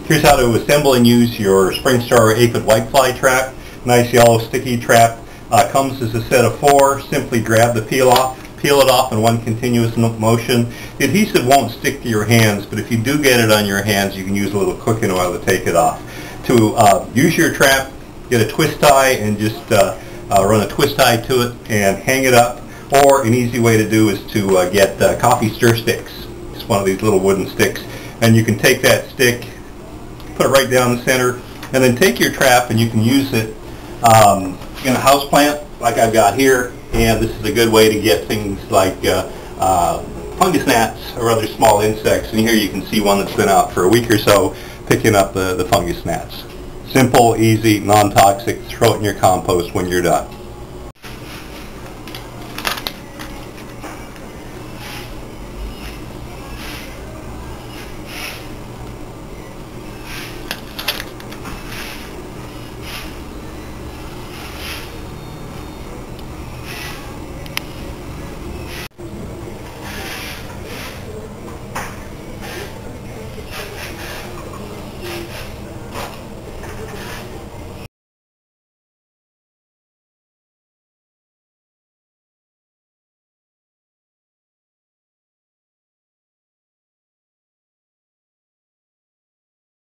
Here's how to assemble and use your SpringStar Aphid Whitefly trap. Nice yellow sticky trap. Comes as a set of 4. Simply grab the peel it off in one continuous motion. The adhesive won't stick to your hands, but if you do get it on your hands, you can use a little cooking oil to take it off. To use your trap, get a twist tie and just run a twist tie to it and hang it up. Or an easy way to do is to get coffee stir sticks. Just one of these little wooden sticks. And you can take that stick, put it right down the center, and then take your trap and you can use it in a house plant like I've got here. And this is a good way to get things like fungus gnats or other small insects. And here you can see one that's been out for a week or so picking up the fungus gnats. Simple, easy, non-toxic. Throw it in your compost when you're done.